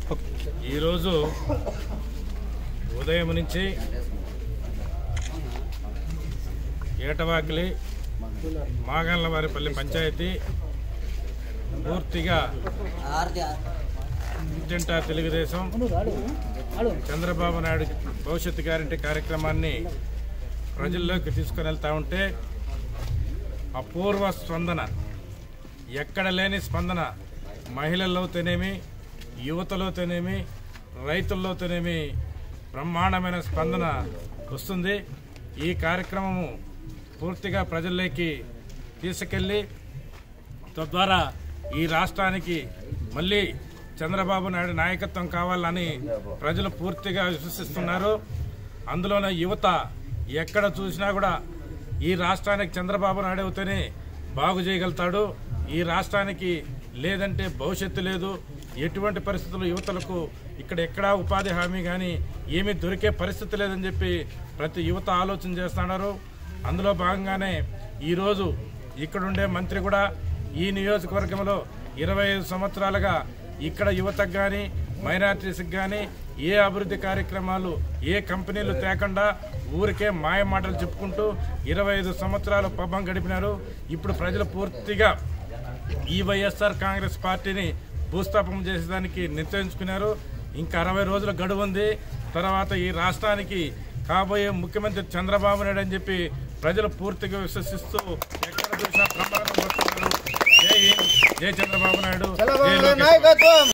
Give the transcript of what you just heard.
ఈరోజు ఉదయం నుంచి ఏటవాకిలి మాగన్లవారిపల్లి పంచాయతీ పూర్తిగా ఇంటింటా తెలుగుదేశం చంద్రబాబు నాయుడు భవిష్యత్తు గ్యారెంటీ కార్యక్రమాన్ని ప్రజల్లోకి తీసుకుని వెళ్తా ఉంటే అపూర్వ స్పందన, ఎక్కడ లేని స్పందన మహిళల్లోతోనేమి, యువతలోతోనేమి, రైతుల్లోతోనేమి బ్రహ్మాండమైన స్పందన వస్తుంది. ఈ కార్యక్రమము పూర్తిగా ప్రజల్లోకి తీసుకెళ్ళి తద్వారా ఈ రాష్ట్రానికి మళ్ళీ చంద్రబాబు నాయుడు నాయకత్వం కావాలని ప్రజలు పూర్తిగా విశ్వసిస్తున్నారు. అందులోనే యువత ఎక్కడ చూసినా కూడా ఈ రాష్ట్రానికి చంద్రబాబు నాయుడు అవుతేనే బాగు చేయగలుగుతాడు, ఈ రాష్ట్రానికి లేదంటే భవిష్యత్తు లేదు, ఎటువంటి పరిస్థితులు యువతలకు ఇక్కడ ఎక్కడా ఉపాధి హామీ కానీ ఏమీ దొరికే పరిస్థితి లేదని చెప్పి ప్రతి యువత ఆలోచన చేస్తున్నారు. అందులో భాగంగానే ఈరోజు ఇక్కడుండే మంత్రి కూడా ఈ నియోజకవర్గంలో 25 సంవత్సరాలుగా ఇక్కడ యువతకు కానీ మైనారిటీస్కి కానీ ఏ అభివృద్ధి కార్యక్రమాలు ఏ కంపెనీలు తేకుండా ఊరికే మాయ మాటలు చెప్పుకుంటూ 25 సంవత్సరాలు పబ్బం గడిపినారు. ఇప్పుడు ప్రజలు పూర్తిగా ఈ వైఎస్ఆర్ కాంగ్రెస్ పార్టీని భూస్థాపన చేసేదానికి నిర్ణయించుకున్నారు. ఇంకా 60 రోజుల గడువు ఉంది. తర్వాత ఈ రాష్ట్రానికి కాబోయే ముఖ్యమంత్రి చంద్రబాబు నాయుడు అని చెప్పి ప్రజలు పూర్తిగా విశ్వసిస్తూ ఎక్కడ చూసినా ప్రమాదం పడుతున్నారు. జై హింద్, జై చంద్రబాబు నాయుడు.